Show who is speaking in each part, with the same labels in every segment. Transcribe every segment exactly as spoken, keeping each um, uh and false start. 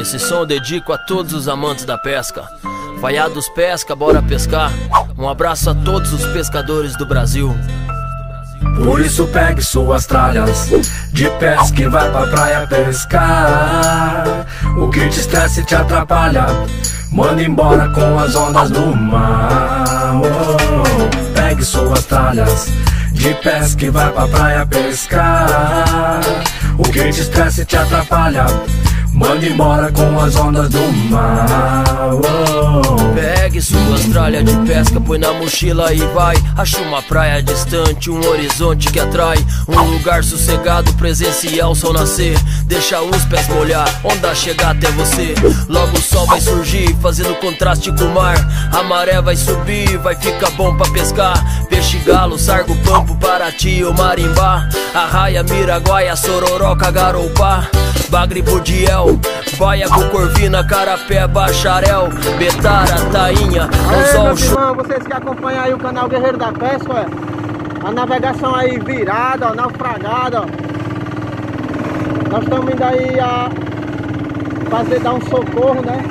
Speaker 1: Esse som eu dedico a todos os amantes da pesca. Vaiados pesca, bora pescar. Um abraço a todos os pescadores do Brasil.
Speaker 2: Por isso pegue suas tralhas de pesca e vai pra praia pescar. O que te estressa e te atrapalha, manda embora com as ondas do mar. Oh, pegue suas tralhas de pesca e vai pra praia pescar. O que te estressa e te atrapalha, manda embora com as ondas do mar. Oh.
Speaker 1: Pegue suas tralhas de pesca, põe na mochila e vai. Acha uma praia distante, um horizonte que atrai. Um lugar sossegado, presenciar o sol nascer. Deixa os pés molhar, onda chegar até você. Logo o sol vai surgir, fazendo contraste com o mar. A maré vai subir, vai ficar bom pra pescar. Peixe galo, sargo, pampo, paraty ou marimbá. Arraia, miraguaia, sororoca, garoupá. Bagre, budiel, baiacu, corvina, carapé, bacharel, betara, tainha, anzol, chu...
Speaker 3: Vocês que acompanham aí o canal Guerreiro da Pesca, ó, a navegação aí virada, ó, naufragada, ó. Nós estamos indo aí a fazer, dar um socorro, né?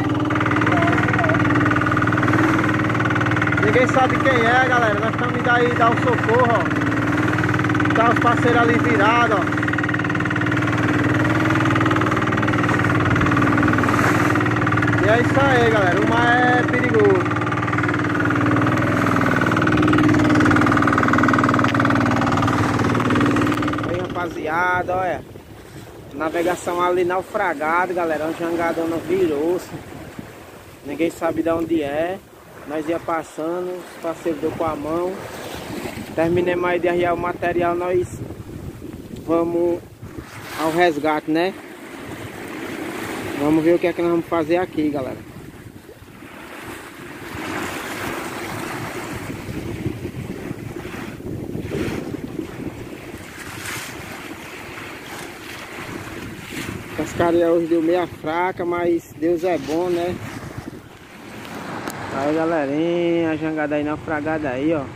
Speaker 3: Ninguém sabe quem é, galera. Nós estamos indo aí dar um socorro, ó. Tá os parceiros ali virados, ó. E é isso aí, galera, o mar é perigoso. Aí, rapaziada, olha. Navegação ali naufragada, galera. Uma jangadona virou-se. Ninguém sabe de onde é. Nós ia passando, os parceiros deu com a mão. Terminemos aí de arriar o material, nós vamos ao resgate, né? Vamos ver o que é que nós vamos fazer aqui, galera. A pescaria hoje deu meia fraca, mas Deus é bom, né? Aí, galerinha, a jangada aí naufragada aí, ó.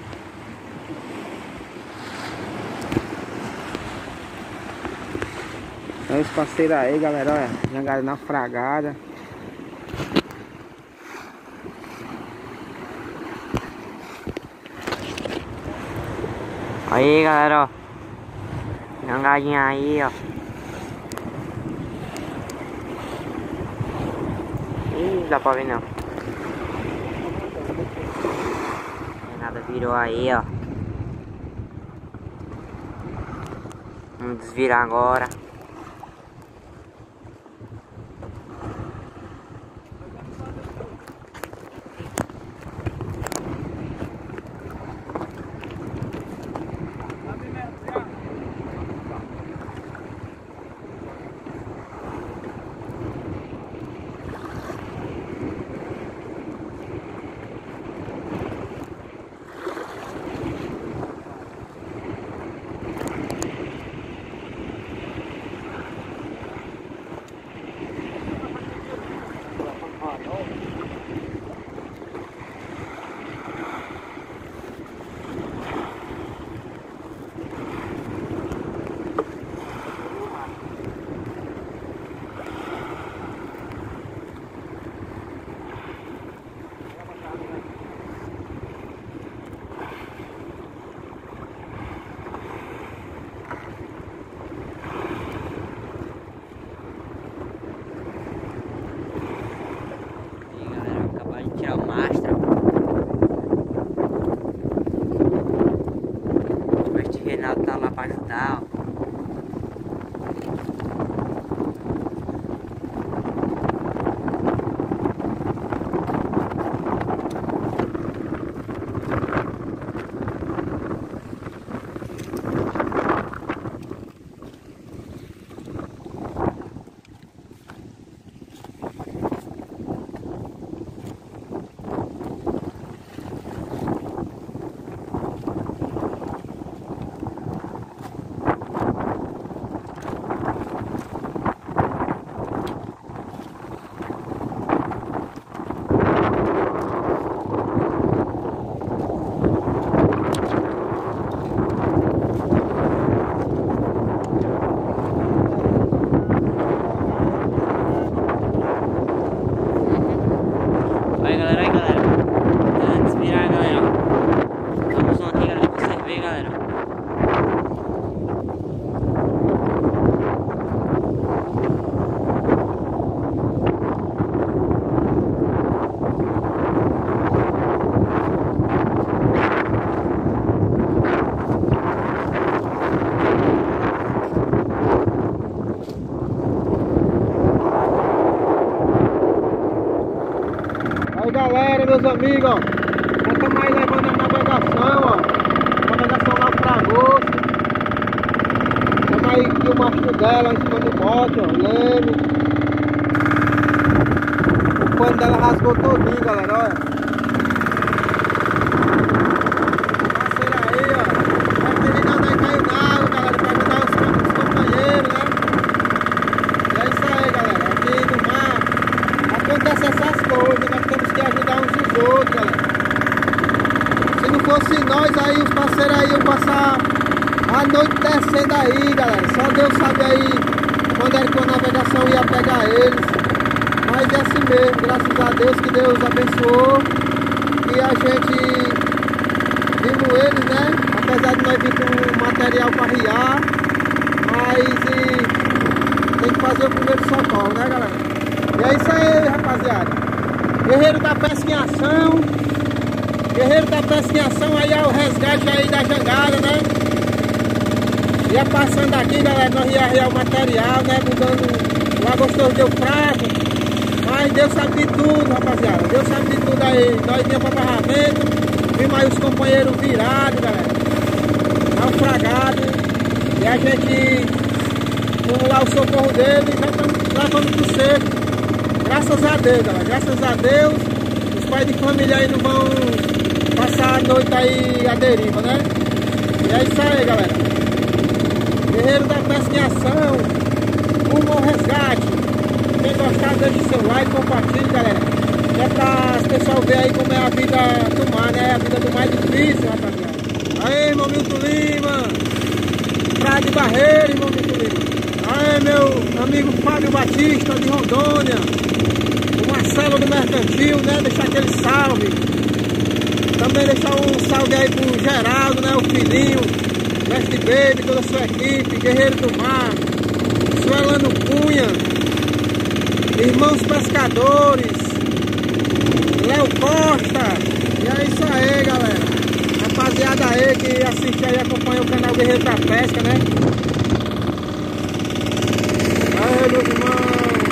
Speaker 3: Olha os parceiros aí, galera, olha, jangada naufragada.
Speaker 4: Aí, galera, ó, jangadinha aí, ó. Ih, dá pra ver não. Nada virou aí, ó. Vamos desvirar agora.
Speaker 3: Aí galera, meus amigos, ó, nós estamos aí levando a navegação, ó. A navegação naufragou. Estamos aí com o mastro dela em cima do bote, ó, leme. O pano dela rasgou todinho, galera, olha. Se nós aí, os parceiros aí, iam passar a noite descendo aí, galera. Só Deus sabe aí quando era que a navegação ia pegar eles. Mas é assim mesmo, graças a Deus que Deus abençoou. E a gente vimos eles, né? Apesar de nós vir com material para riar. Mas e, tem que fazer o primeiro socorro, né, galera? E é isso aí, rapaziada. Guerreiro da Pesca em Ação. Guerreiro da Pesca em Ação, aí é o resgate aí da jangada, né? Ia passando aqui, galera, nós ia arriar o material, né? Mudando, lá gostoso deu fraco. Mas Deus sabe de tudo, rapaziada. Deus sabe de tudo aí. Nós vinha para barramento, vimos aí os companheiros virados, galera. Naufragados. E a gente, vamos lá o socorro dele e já estamos levando pro seco. Graças a Deus, galera. Graças a Deus. Os pais de família aí não vão passar a noite aí à deriva, né? E é isso aí, galera. Guerreiro da Pesca em Ação, rumo ao resgate. Quem gostar, deixe seu like, compartilhe, galera. É para as pessoas verem aí como é a vida do mar, né? A vida do mar é difícil, rapaziada. Aí, irmão Milton Lima. Praia de Barreira, irmão Milton Lima. Aí, meu amigo Fábio Batista, de Rondônia. O Marcelo do Mercantil, né? Deixar aquele salve. Também deixar um salve aí pro Geraldo, né? O filhinho, Mestre Baby, toda a sua equipe, Guerreiro do Mar, Suelano Cunha, Irmãos Pescadores, Léo Costa. E é isso aí, galera. Rapaziada aí que assiste aí, acompanha o canal Guerreiro da Pesca, né? Aí, meus irmãos.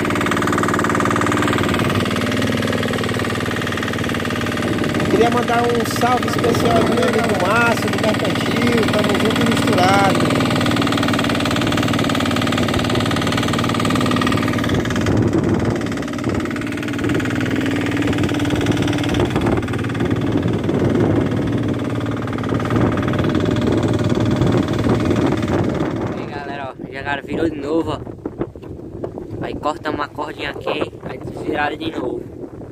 Speaker 3: Queria mandar um salve especial ao meu amigo Márcio, do Mercantil, estamos juntos e misturados.
Speaker 4: Aí galera, ó, jangada virou de novo, ó. Aí corta uma cordinha aqui, aí viraram de novo.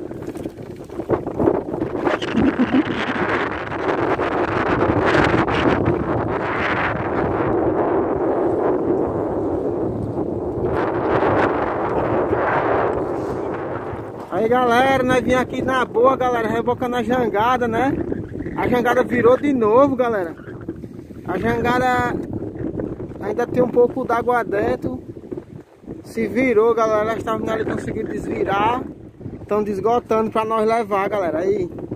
Speaker 3: Aí galera, nós vim aqui na boa, galera, rebocando a jangada, né? A jangada virou de novo, galera. A jangada ainda tem um pouco d'água dentro. Se virou, galera, elas estavam ali conseguindo desvirar. Estão desgotando para nós levar, galera. Aí